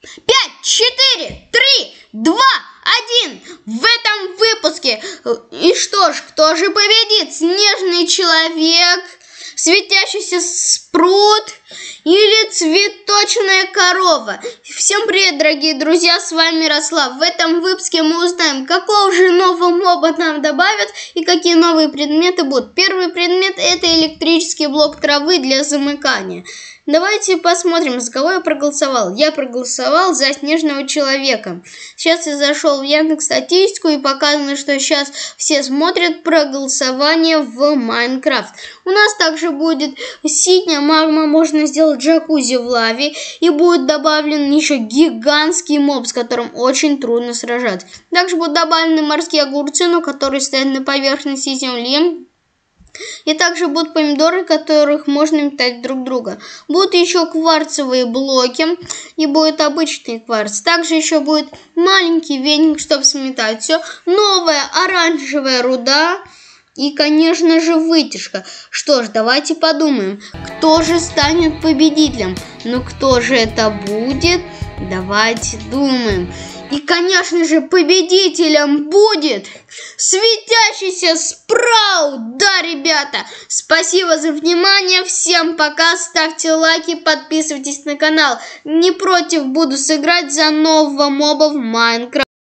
5, 4, 3, 2, 1. В этом выпуске. И что ж, кто же победит? Снежный человек, светящийся спрут или цветочная корова? Всем привет, дорогие друзья, с вами Ярослав. В этом выпуске мы узнаем, какого же нового моба нам добавят и какие новые предметы будут. Первый предмет — это электрический блок травы для замыкания. Давайте посмотрим, за кого я проголосовал. Я проголосовал за снежного человека. Сейчас я зашел в Яндекс.Статистику и показано, что сейчас все смотрят проголосование в Майнкрафт. У нас также будет синяя магма, можно сделать джакузи в лаве. И будет добавлен еще гигантский моб, с которым очень трудно сражаться. Также будут добавлены морские огурцы, но которые стоят на поверхности земли. И также будут помидоры, которых можно метать друг друга. Будут еще кварцевые блоки и будет обычный кварц. Также еще будет маленький веник, чтобы сметать все. Новая оранжевая руда и, конечно же, вытяжка. Что ж, давайте подумаем, кто же станет победителем. Но кто же это будет? Давайте думаем. И, конечно же, победителем будет светящийся спраут. Да, ребята, спасибо за внимание. Всем пока. Ставьте лайки, подписывайтесь на канал. Не против буду сыграть за нового моба в Майнкрафт.